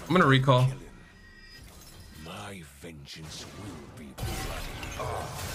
I'm gonna recall. My vengeance will be bloody.